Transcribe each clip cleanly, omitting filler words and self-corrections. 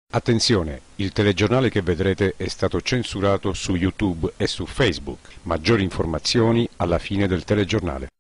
Attenzione, il telegiornale che vedrete è stato censurato su YouTube e su Facebook. Maggiori informazioni alla fine del telegiornale.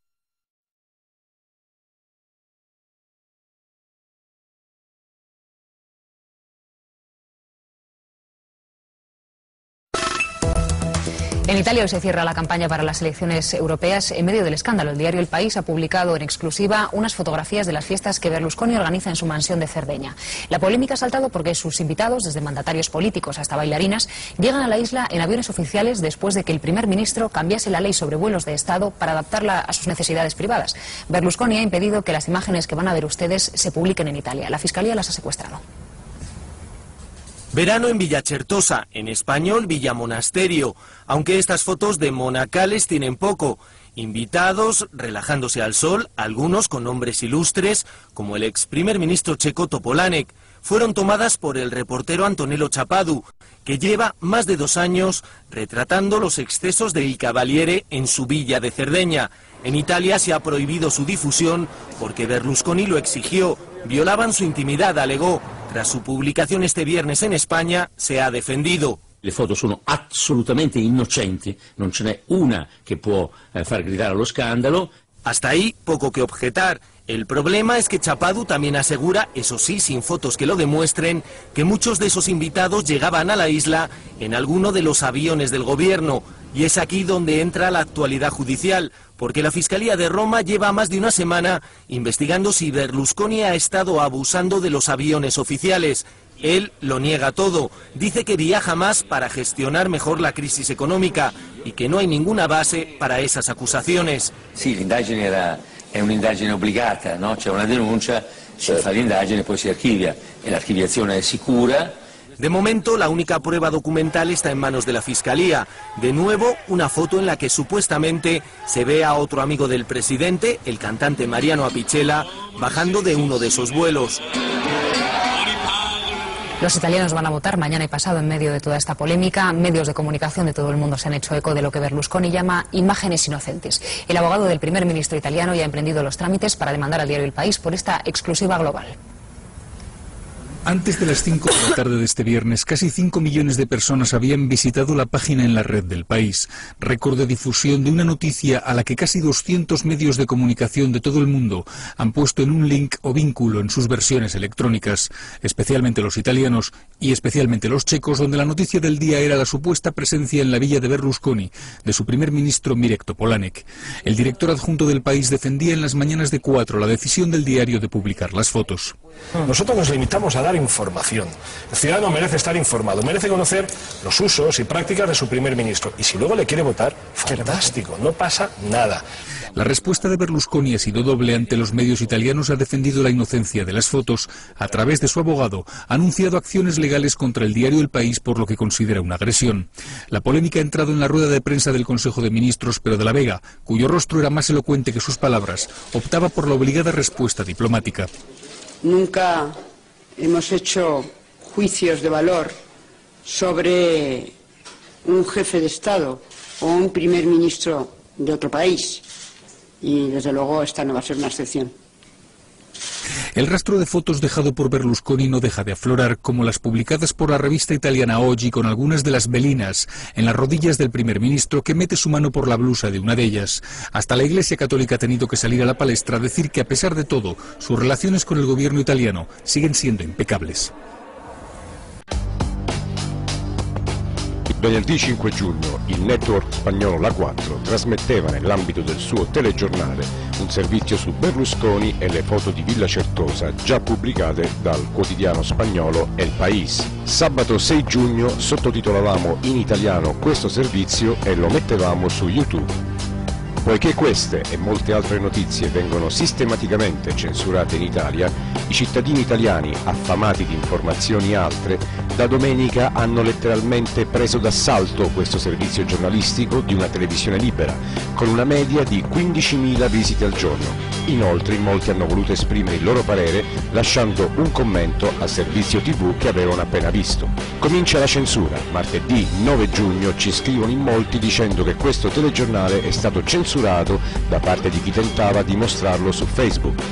En Italia hoy se cierra la campaña para las elecciones europeas en medio del escándalo. El diario El País ha publicado en exclusiva unas fotografías de las fiestas que Berlusconi organiza en su mansión de Cerdeña. La polémica ha saltado porque sus invitados, desde mandatarios políticos hasta bailarinas, llegan a la isla en aviones oficiales después de que el primer ministro cambiase la ley sobre vuelos de Estado para adaptarla a sus necesidades privadas. Berlusconi ha impedido que las imágenes que van a ver ustedes se publiquen en Italia. La Fiscalía las ha secuestrado. Verano en Villa Certosa, en español Villa Monasterio, aunque estas fotos de monacales tienen poco. Invitados, relajándose al sol, algunos con nombres ilustres, como el ex primer ministro checo Topolánek, fueron tomadas por el reportero Antonello Chapadu, que lleva más de 2 años retratando los excesos de Il Cavaliere en su villa de Cerdeña. En Italia se ha prohibido su difusión porque Berlusconi lo exigió. Violaban su intimidad, alegó. Tras su publicazione este viernes in Spagna, se ha defendido. Le foto sono assolutamente innocenti, non ce n'è una che può far gridare allo scandalo. Hasta ahí, poco que objetar. El problema es que Chapadu también asegura, eso sí, sin fotos que lo demuestren, que muchos de esos invitados llegaban a la isla en alguno de los aviones del gobierno. Y es aquí donde entra la actualidad judicial, porque la Fiscalía de Roma lleva más de una semana investigando si Berlusconi ha estado abusando de los aviones oficiales. Él lo niega todo, dice que viaja más para gestionar mejor la crisis económica y que no hay ninguna base para esas acusaciones. Sì, l'indagine è un'indagine obbligata, no? C'è una denuncia, si fa l'indagine, poi si archivia e l'archiviazione è sicura. De momento, la única prueba documental está en manos de la Fiscalía. De nuevo, una foto en la que supuestamente se ve a otro amigo del presidente, el cantante Mariano Apicella, bajando de uno de esos vuelos. Los italianos van a votar mañana y pasado en medio de toda esta polémica. Medios de comunicación de todo el mundo se han hecho eco de lo que Berlusconi llama imágenes inocentes. El abogado del primer ministro italiano ya ha emprendido los trámites para demandar al diario El País por esta exclusiva global. Antes de las 5 de la tarde de este viernes, casi 5 millones de personas habían visitado la página en la red del País, récord de difusión de una noticia a la que casi 200 medios de comunicación de todo el mundo han puesto en un link o vínculo en sus versiones electrónicas, especialmente los italianos y especialmente los checos, donde la noticia del día era la supuesta presencia en la villa de Berlusconi de su primer ministro Mirek Topolánek. El director adjunto del País defendía en las mañanas de 4 la decisión del diario de publicar las fotos. Nosotros nos limitamos a dar información. El ciudadano merece estar informado, merece conocer los usos y prácticas de su primer ministro. Y si luego le quiere votar, fantástico, no pasa nada. La respuesta de Berlusconi ha sido doble. Ante los medios italianos ha defendido la inocencia de las fotos. A través de su abogado ha anunciado acciones legales contra el diario El País por lo que considera una agresión. La polémica ha entrado en la rueda de prensa del Consejo de Ministros, pero de la Vega, cuyo rostro era más elocuente que sus palabras, optaba por la obligada respuesta diplomática. Nunca hemos hecho juicios de valor sobre un jefe de Estado o un primer ministro de otro país y desde luego esta no va a ser una excepción. El rastro de fotos dejado por Berlusconi no deja de aflorar, como las publicadas por la revista italiana Oggi con algunas de las velinas en las rodillas del primer ministro, que mete su mano por la blusa de una de ellas. Hasta la Iglesia Católica ha tenido que salir a la palestra a decir que a pesar de todo, sus relaciones con el gobierno italiano siguen siendo impecables. Venerdì 5 giugno il network spagnolo La 4 trasmetteva nell'ambito del suo telegiornale un servizio su Berlusconi e le foto di Villa Certosa già pubblicate dal quotidiano spagnolo El País. Sabato 6 giugno sottotitolavamo in italiano questo servizio e lo mettevamo su YouTube. Poiché queste e molte altre notizie vengono sistematicamente censurate in Italia, i cittadini italiani, affamati di informazioni altre, da domenica hanno letteralmente preso d'assalto questo servizio giornalistico di una televisione libera, con una media di 15.000 visite al giorno. Inoltre in molti hanno voluto esprimere il loro parere lasciando un commento al servizio TV che avevano appena visto. Comincia la censura. Martedì 9 giugno ci scrivono in molti dicendo che questo telegiornale è stato censurato da parte di chi tentava di mostrarlo su Facebook.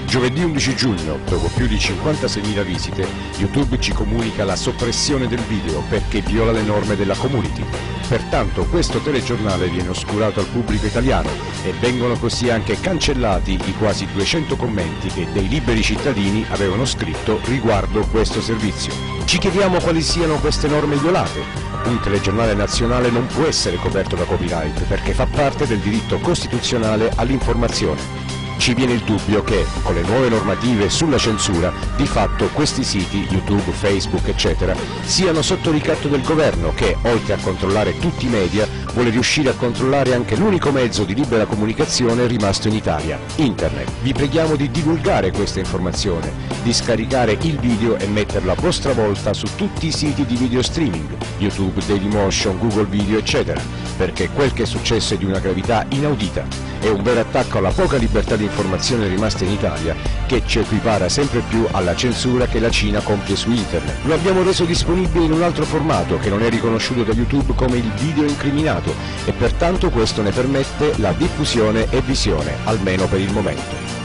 Giovedì 11 giugno, dopo più di 56.000 visite, YouTube ci comunica la soppressione del video perché viola le norme della community. Pertanto questo telegiornale viene oscurato al pubblico italiano e vengono così anche cancellati i quasi 200 commenti che dei liberi cittadini avevano scritto riguardo questo servizio. Ci chiediamo quali siano queste norme violate. Un telegiornale nazionale non può essere coperto da copyright perché fa parte del diritto costituzionale all'informazione. Ci viene il dubbio che, con le nuove normative sulla censura, di fatto questi siti, YouTube, Facebook, eccetera, siano sotto ricatto del governo che, oltre a controllare tutti i media, vuole riuscire a controllare anche l'unico mezzo di libera comunicazione rimasto in Italia, Internet. Vi preghiamo di divulgare questa informazione, di scaricare il video e metterlo a vostra volta su tutti i siti di video streaming, YouTube, Dailymotion, Google Video, eccetera, perché quel che è successo è di una gravità inaudita. È un vero attacco alla poca libertà di informazione rimasta in Italia che ci equipara sempre più alla censura che la Cina compie su Internet. Lo abbiamo reso disponibile in un altro formato che non è riconosciuto da YouTube come il video incriminato e pertanto questo ne permette la diffusione e visione, almeno per il momento.